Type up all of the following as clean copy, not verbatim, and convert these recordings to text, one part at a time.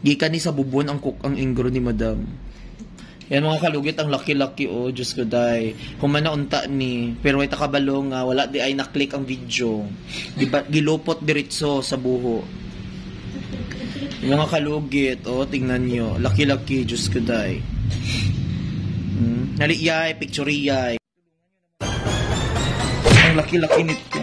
Gikan ni sa bubon ang cook ang ingro ni madam. Yan mga kalugit, ang laki-laki oh, Diyos ko day. Humana unta ni, pero ay takabalo nga, wala di ay naklik ang video. Gilupot diretso sa buho. Yung mga kalugit, oh, tingnan nyo. Laki-laki, Diyos ko day. Naliyay, pictureyay. Ang laki-laki nito.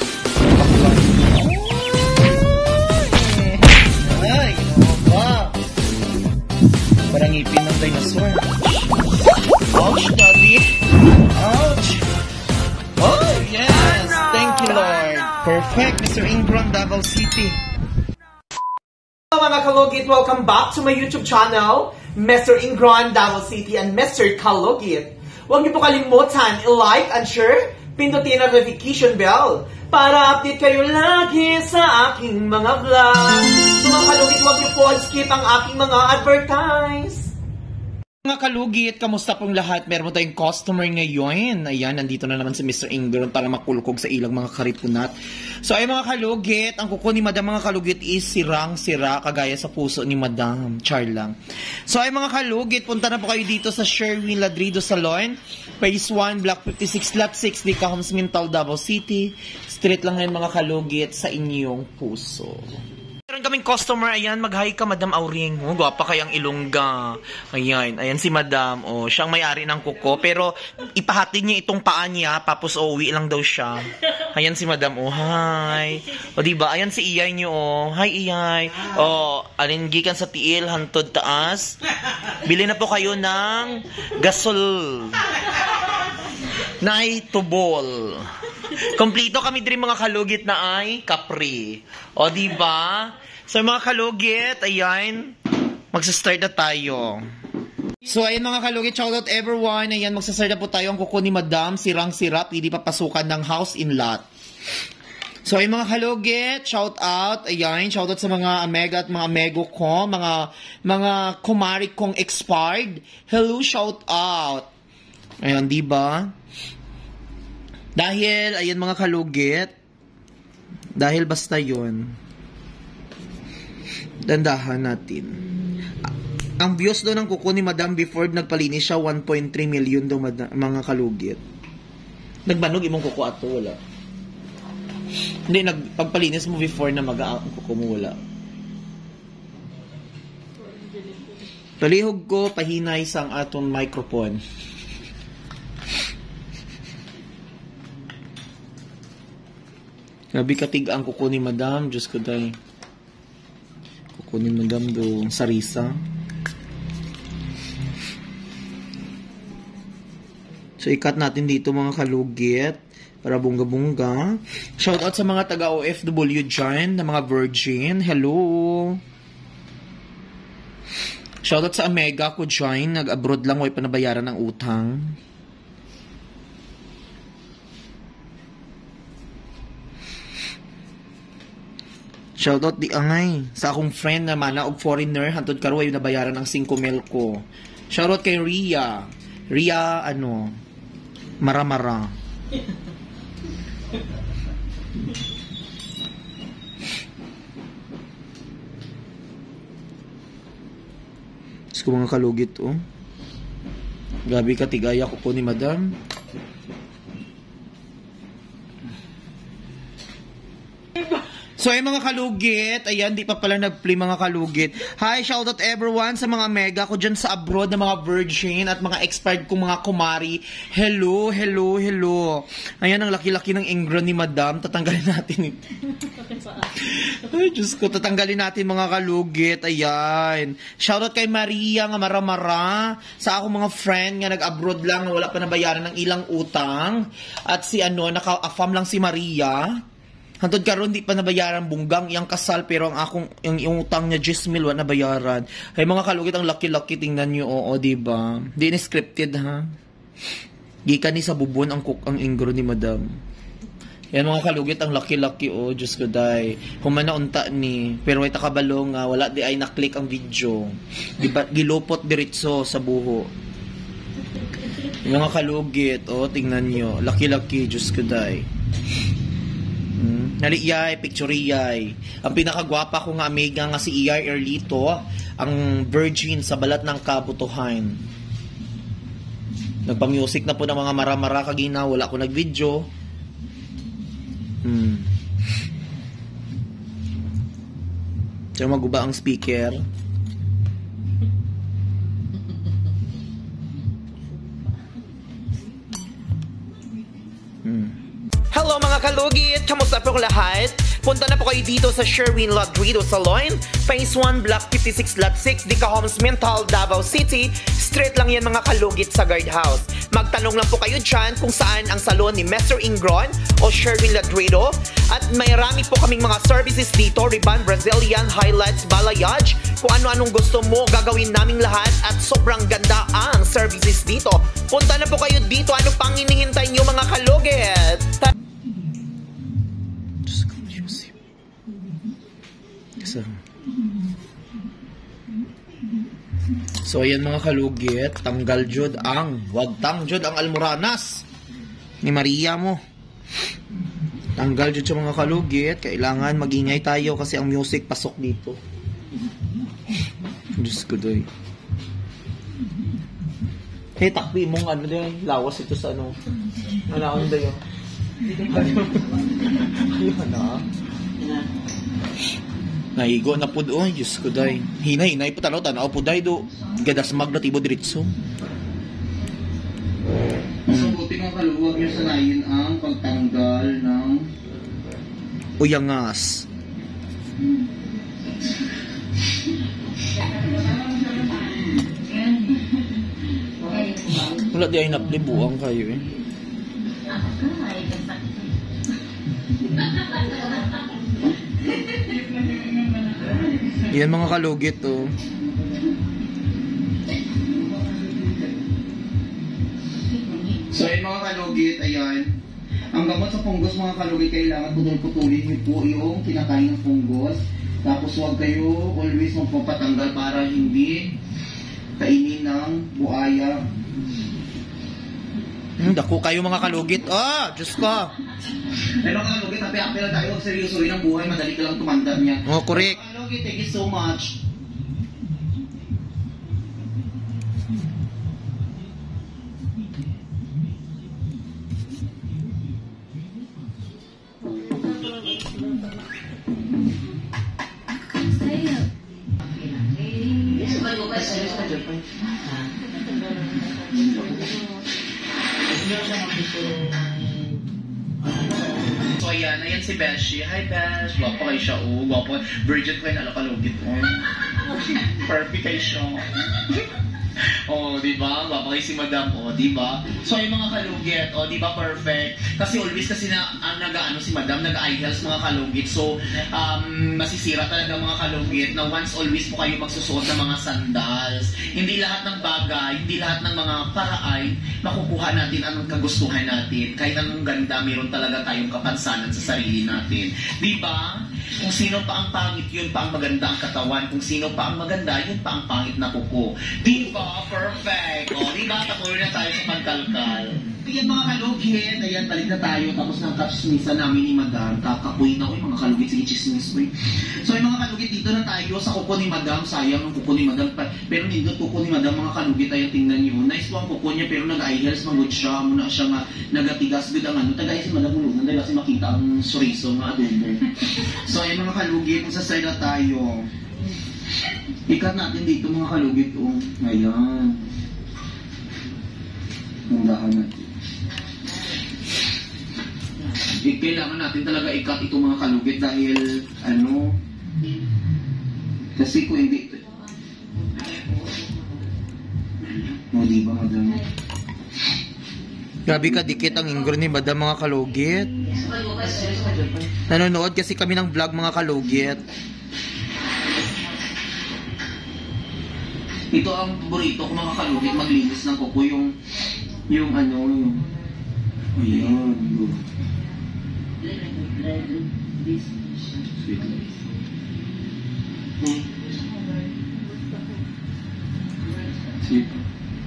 Ay, ba? Parang ngipin ng dinosaur. Ouch, daddy. Ouch. Oh, yes. Thank you, Lord. Perfect, Mr. Ingron, Davao City. Hello mga kalugit, welcome back to my YouTube channel, Mr. Ingron, Davao City, and Mr. Kalugit. Huwag niyo po kalimutan i-like and share, pindutin ang notification bell para update kayo lagi sa aking mga vlog. So mga kalugit, huwag niyo po skip ang aking mga advertise. Mga kalugit, kamusta pong lahat? Meron tayong customer ngayon. Ayan, nandito na naman si Mr. Ingron para makulkog sa ilang mga karipunat. So ay mga kalugit, ang kuko ni Madam mga kalugit is sirang-sira kagaya sa puso ni Madam. Char lang. So ay mga kalugit, punta na po kayo dito sa Sherwin Ladrido Salon, Phase 1, Block 56, Lot 6, Dicahams, Mintal, Davao City. Street lang ngayon mga kalugit sa inyong puso. Meron kaming customer, ayan, mag-hi ka, Madam Auring. Oh, gwapa kayang ilongga. Ayan, ayan si Madam. Oh, siyang may-ari ng kuko. Pero, ipahatid niya itong paa niya, tapos uwi lang daw siya. Ayan si Madam, oh, hi. O, diba? Ayan si Iyay niyo, oh. Hi, Iyay. Oh, alinggikan sa tiil, hantod taas. Bili na po kayo ng gasol. Nay tubol. Kompleto kami din mga kalugit na ay kapri. O, diba? So, mga kalugit, ayan, magsa-start na tayo. So, ayan mga kalugit, shoutout everyone. Ayan, magsa-start na po tayo ang kuko ni Madam, sirang-sira, hindi papasukan ng house in lot. So, ayan mga kalugit, shoutout, ayan, shoutout sa mga amega at mga amego ko, mga kumari kong expired. Hello, shoutout. Ayan, diba? Dahil, ayan mga kalugit, dahil basta yun, dandahan natin. Ang views daw ng kuko ni Madam before nagpalinis siya, 1.3 million daw mga kalugit. Nagbanog imong kuko ato, wala. Hindi, pagpalinis mo before na ang kuko mo, wala. Palihog ko, pahinay sang aton microphone. Grabe katig ang kuko ni Madam. Diyos ko day. Kuko ni Madam do sarisa. So, ikat natin dito mga kalugit. Para bunga-bunga. Shoutout sa mga taga-OFW dyan. Na mga virgin. Hello. Shoutout sa Amega ko dyan. Nag-abroad lang. Huwag pa nabayaran ng utang. Shoutout di angay sa akong friend na mana og foreigner hantod karon ay nabayaran ng 5 mil ko. Shoutout kay Ria. Ria ano? Mara-mara. Sko mga kalugit oh. Gabi ka tigaya ko po ni Madam. So, ay mga kalugit, ayan, di pa pala nag-play mga kalugit. Hi, shoutout everyone sa mga mega ko dyan sa abroad na mga virgin at mga expired kong mga kumari. Hello, hello, hello. Ayan, ang laki-laki ng ingron ni Madam. Tatanggalin natin ito. Ay, Diyos ko, tatanggalin natin mga kalugit. Ayan. Shoutout kay Maria nga mara-mara. Sa akong mga friend nga nag-abroad lang na wala pa nabayaran ng ilang utang. At si ano, naka-affam lang si Maria. Hantod karon di pa nabayaran bunggang iyang kasal pero ang akong yung utang niya 10 mil wa nabayaran. Hay mga kalugit ang laki-laki tingnan niyo oo di ba? Di ni scripted ha. Gikan ni sa bubon ang cook ang ingro ni Madam. Yan mga kalugit ang laki-laki oh Diyos ko day. Humana unta ni pero ay takabalo nga wala di ay naklik ang video. Gilupot diretso sa buho. Yung mga kalugit oh tingnan niyo laki-laki Diyos ko day. Naliyay, pictureyay. Ang pinakagwapa ko nga amiga nga si Iyay Erlito. ang virgin sa balat ng kabutuhan. Nagpa-music na po ng mga mara-mara kagina, wala ko nag-video. So maguba ang speaker. Hello mga kalugit! Kamusta po lahat? Punta na po kayo dito sa Sherwin Ladrido Salon, Phase 1, Block 56, Lot 6, Dica Homes, Mental, Davao City. Straight lang yan mga kalugit sa guardhouse. Magtanong lang po kayo dyan kung saan ang salon ni Mr. Ingron o Sherwin Ladrido. At may rami po kaming mga services dito, Ribbon, Brazilian, highlights, balayage. Kung ano-anong gusto mo, gagawin naming lahat at sobrang ganda ang services dito. Punta na po kayo dito. Ano pang hinihintay nyo mga kalugit? So ayan mga kalugit, tanggal jud ang almoranas ni Maria mo. Tanggal jud sa mga kalugit, kailangan magingay tayo kasi ang music pasok dito. Diyos ko doy. Hey, takpi mong ano doy, lawas ito sa ano. Ano doy yun? Ayun na. Naigo na po doon, Diyos ko day. Hinay-hinay po tanaw po day do. Gadas magnatibo diritso. So, buti mga kaluwag nyo sanayin ang pagtanggal ng uyangas. Wala di ay naplibuang kayo eh. Yan mga kalugit oh. So ayun mga kalugit, ayan. Ang gamot sa fungus mga kalugit, kailangan putol-putulin niyo po yung kinakain ng fungus. Tapos huwag kayo always magpapatanggal para hindi kainin ng buaya. Dako kayo mga kalugit. Diyos ko. Pero mga kalugit, happy-happy lang tayo. Huwag seryosohin ang buhay, madali ka lang tumanda niya. Oh, correct. Mga kalugit, thank you so much. So ayan si Beshi. Hi Besh, gwapo kayo siya gwapo. Virgin ko yung alakalugit perfect kayo siya. Diba? Gwapo kayo si Madam, diba? So yung mga kalugit, diba perfect? Kasi always nag-ano si Madam, nag-eye health mga kalugit. So, masisira talaga mga kalugit na once always po kayo magsusuot ng mga sandals. Hindi lahat ng bagay, hindi lahat ng mga paraan makukuha natin anong kagustuhan natin. Kahit anong ganda, meron talaga tayong kapansanan sa sarili natin. Diba? Kung sino pa ang pangit, yun pa ang maganda ang katawan. Kung sino pa ang maganda, yun pa ang pangit na kuko. Diba? Perfect! Diba? Tapuloy na tayo sa pagkalkal. Ayan mga kalugit, ayan, balik na tayo. Tapos ng katsismisan namin ni Madam. Kakapoy na ko yung mga kalugit. Sige, chismis mo. So yung mga kalugit, dito na tayo sa kuko ni Madam. Sayang ang kuko ni Madam. Pero nindot kuko ni Madam, mga kalugit, ayan, tingnan nyo. Nice po ang kuko niya, pero nag-eye health, magod siya. Muna siya nagatigas. Good ang ano. Tagay si Madam Ulungan dahil kasi makita ang suriso ng adobo. So ayan mga kalugit, kung sa side na tayo. Ikat natin dito mga kalugit. Ayan. Mundahan natin. Kailangan natin talaga ikat itong mga kalugit dahil kasi kung hindi diba Madam? Grabe ka dikit ang ingro ni Madam mga kalugit. Nanonood kasi kami ng vlog mga kalugit. Ito ang paborito ko mga kalugit, maglinis ng kuko yung ayan. Sweet.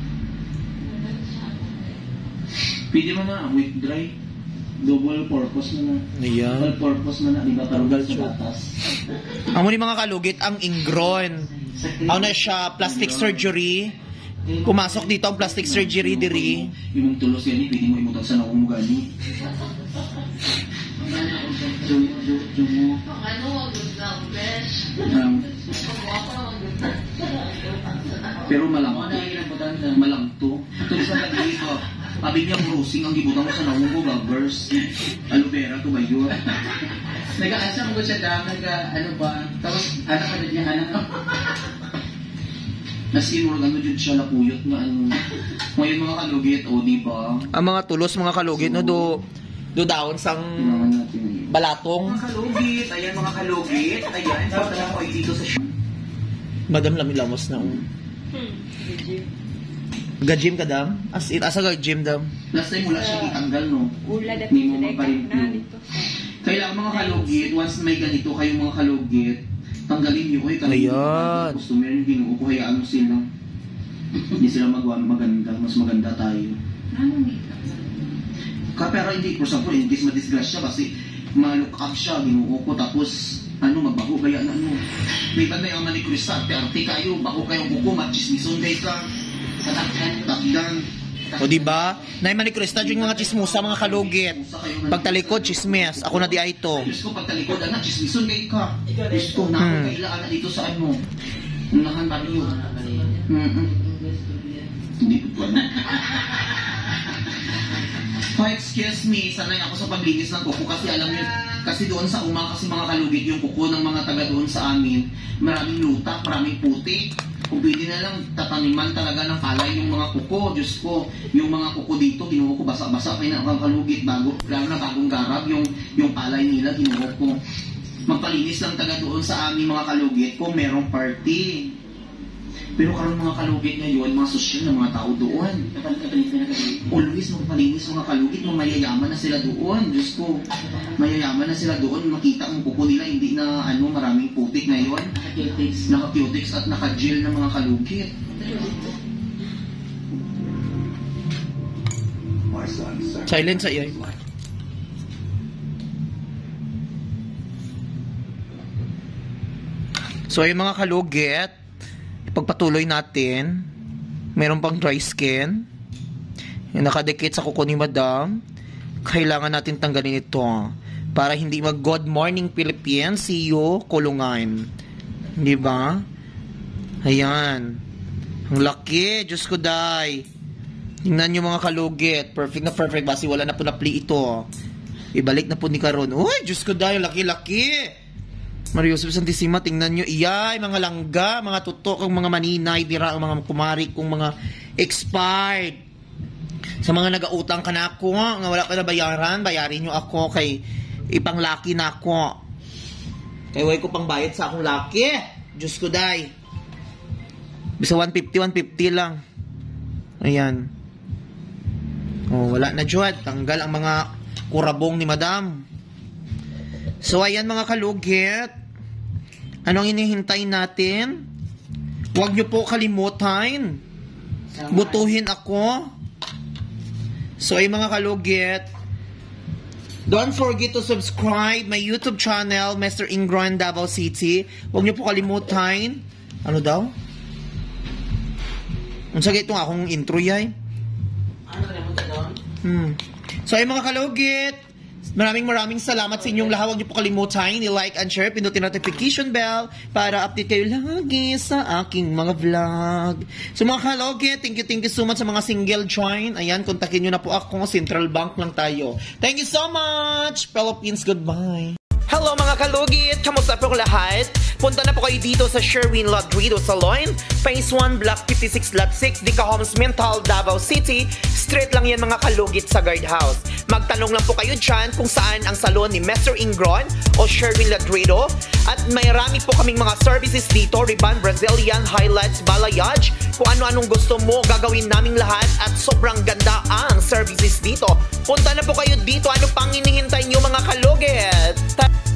Pwede mo na, with dry. Double purpose na. Ayan. Double purpose na, diba? Tarugal sa batas. Amo ni mga kalugit ang ingron. Ano na siya, plastic surgery. Pumasok dito ang plastic surgery diri. Yung tulos yan, pwede mo imutang sa naong mo gani. Pero malangto. Tulos na lagi ito. Abi niya browsing ang gibutang mo sa naong mo gabbers. Aloe vera to ba yun? Nag-aasam ko siya dami ano ba? Tapos anak ka na niya anak. Nasinurag ano dyan siya napuyot nga ano. Ngayon mga kalugit, o diba? Ang mga tulos, mga kalugit, no, do daon sang balatong. Mga kalugit, ayan mga kalugit. Ayan, punta na po dito sa show. Madam lamilamos na. Gajim ka dam? Asa gajim dam? Last time wala siya itanggal, no? Ula dati Hindi mo na mapalimplyo. dito. Kailangan mga kalugit, once may ganito kayong mga kalugit, tanggalin nyo ko Ayan. customer yung ginuo ko, hayaan mo sila. Hindi sila maganda, mas maganda tayo. Pero hindi, for example, in case madisgrasya kasi ma-look up siya, ginuo ko, tapos magbaho, kaya na may banday ang manikurista, arte kayo, bako kayong buko, machismison kayo ka, takdan. O diba? Nay manikurista dyan mga chismusa, mga kalugit. Pagtalikod, chismis. Ako na di ay ito. Diyos ko, pagtalikod, chismison kayo ka. Diyos ko, nakakailaan na dito sa ano. Unahan ba niyo? Hindi ko ano. Oh, excuse me, sanay ako sa paglinis ng kuko kasi alam niyo, kasi doon sa kasi mga kalugit yung kuko ng mga taga doon sa amin, maraming lutak, maraming putik. Kung pwede na lang tataniman talaga ng palay yung mga kuko, Diyos ko, yung mga kuko dito, ginuho ko basa-basa kaya nakakalugit, lalo na bagong garab, yung palay nila, ginuho ko. Magpalinis lang taga doon sa aming mga kalugit kung merong party. Pero karon mga kalugit ngayon, mga sosyal na mga tao doon. Always magpalinis mga kalugit, mayayaman na sila doon. Diyos ko, mayayaman na sila doon. Makita ang kuko nila, hindi na maraming putik ngayon. Naka-cutics at naka-gel na mga kalugit. Silent sa iyo. So yung mga kalugit, ipagpatuloy natin. Meron pang dry skin. Yung nakadikit sa kuko ni Madam. Kailangan natin tanggalin ito para hindi mag Good Morning Philippines, see you, kulungan. Di ba? Ayan. Ang laki, Diyos ko day. Tingnan nyo mga kalugit. Perfect na perfect. Basi wala na po na-play ito. Ibalik na po ni Karon. Uy, Diyos ko day, laki-laki. Mario Joseph Santissima, tingnan nyo, iyay, mga langga, mga tutok, ang mga maninay, dira, ang mga kumari, kung mga expired. Sa mga nagautang ka na ako, nga wala ka na bayaran, bayarin nyo ako kay ipanglaki na ako. Kaya way ko pang bayad sa akong laki. Diyos ko day. Bisa 150 lang. Ayan. Oh, wala na dyan. Tanggal ang mga kurabong ni Madam. So, ayan mga kalugit. Anong hinihintay natin? Huwag nyo po kalimutan. Butuhin ako. So, ay mga kalugit. Don't forget to subscribe my YouTube channel, Mr. Ingron Davao City. Huwag nyo po kalimutan. Ano daw? Ang sagay ito nga akong intro yay. So, ay mga kalugit. Maraming salamat sa inyong lahat. Huwag niyo po kalimutan i-like and share, pindutin notification bell para update kayo lagi sa aking mga vlog. So mga kalugit, thank you so much sa mga single join. Ayan, kontakin nyo na po ako. Central Bank lang tayo. Thank you so much! Philippines, goodbye! Hello mga kalugit! Kamusta po lahat? Punta na po kayo dito sa Sherwin Ladrido Salon, Phase 1, Block 56, Lot 6, Dica Homes, Mental, Davao City. Straight lang yan mga kalugit sa guardhouse. Magtanong lang po kayo dyan kung saan ang salon ni Mr. Ingron o Sherwin Ladrido. At mayroon po kaming mga services dito, Riban, Brazilian, Highlights, Balayage. Kung ano-anong gusto mo, gagawin naming lahat at sobrang ganda ang services dito. Punta na po kayo dito. Ano pang hinihintay nyo mga kalugit?